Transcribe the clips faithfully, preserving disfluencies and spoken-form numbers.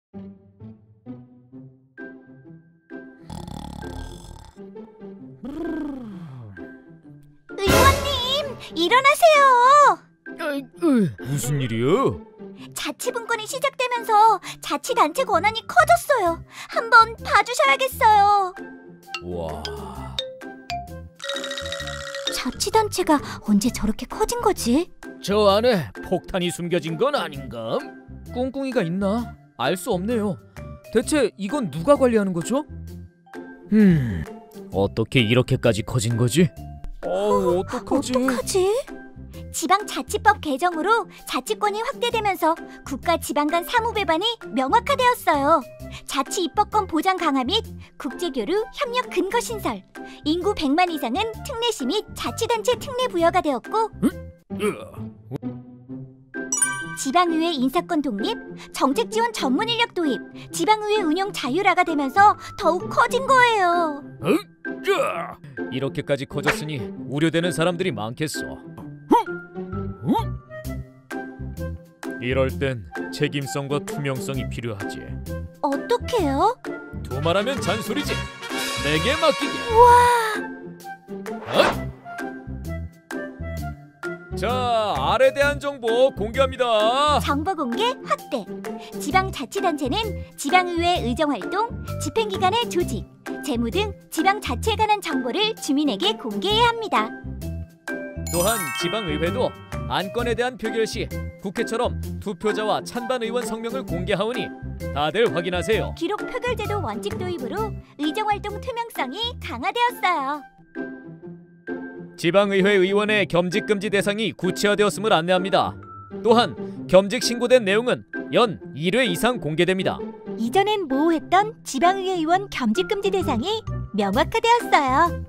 의원님, 일어나세요. 무슨 일이야? 자치분권이 시작되면서 자치단체 권한이 커졌어요. 한번 봐주셔야겠어요. 와. 자치단체가 언제 저렇게 커진 거지? 저 안에 폭탄이 숨겨진 건 아닌가? 꿍꿍이가 있나? 알 수 없네요. 대체 이건 누가 관리하는 거죠? 음, 어떻게 이렇게까지 커진 거지? 어, 어떡하지? 어떡하지? 지방자치법 개정으로 자치권이 확대되면서 국가 지방 간 사무배반이 명확화되었어요. 자치 입법권 보장 강화 및 국제교류 협력 근거 신설, 인구 백만 이상은 특례시 및 자치단체 특례 부여가 되었고, 지방의회 인사권 독립, 정책 지원 전문 인력 도입, 지방의회 운영 자율화가 되면서 더욱 커진 거예요. 이렇게까지 커졌으니 우려되는 사람들이 많겠어. 이럴 땐 책임성과 투명성이 필요하지. 어떻게요? 두말하면 잔소리지. 내게 맡기게. 우와! 어? 자, 아래 대한 정보 공개합니다. 정보 공개 확대. 지방자치단체는 지방의회 의정활동, 집행기관의 조직, 재무 등 지방자치에 관한 정보를 주민에게 공개해야 합니다. 또한 지방의회도 안건에 대한 표결 시 국회처럼 투표자와 찬반 의원 성명을 공개하오니 다들 확인하세요. 기록 표결제도 원칙 도입으로 의정활동 투명성이 강화되었어요. 지방의회 의원의 겸직 금지 대상이 구체화되었음을 안내합니다. 또한 겸직 신고된 내용은 연 일 회 이상 공개됩니다. 이전엔 모호했던 지방의회 의원 겸직 금지 대상이 명확화되었어요.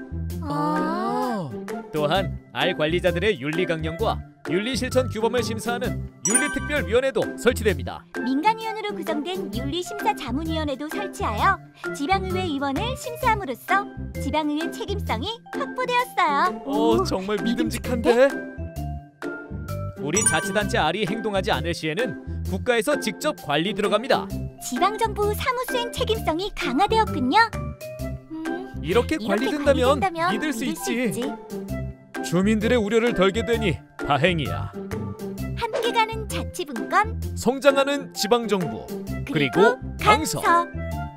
아. 또한 알 관리자들의 윤리 강령과 윤리 실천 규범을 심사하는 윤리특별위원회도 설치됩니다. 민간위원으로 구성된 윤리심사자문위원회도 설치하여 지방의회 의원을 심사함으로써 지방의회 책임성이 확보되었어요. 오, 정말 믿음직한데? 우리 자치단체 알이 행동하지 않을 시에는 국가에서 직접 관리 들어갑니다. 지방정부 사무수행 책임성이 강화되었군요. 음, 이렇게, 이렇게 관리된다면, 관리된다면 믿을 수 믿을 있지. 수 있지. 주민들의 우려를 덜게 되니 다행이야. 함께 가는 자치분권, 성장하는 지방정부, 그리고, 그리고 강서. 강서.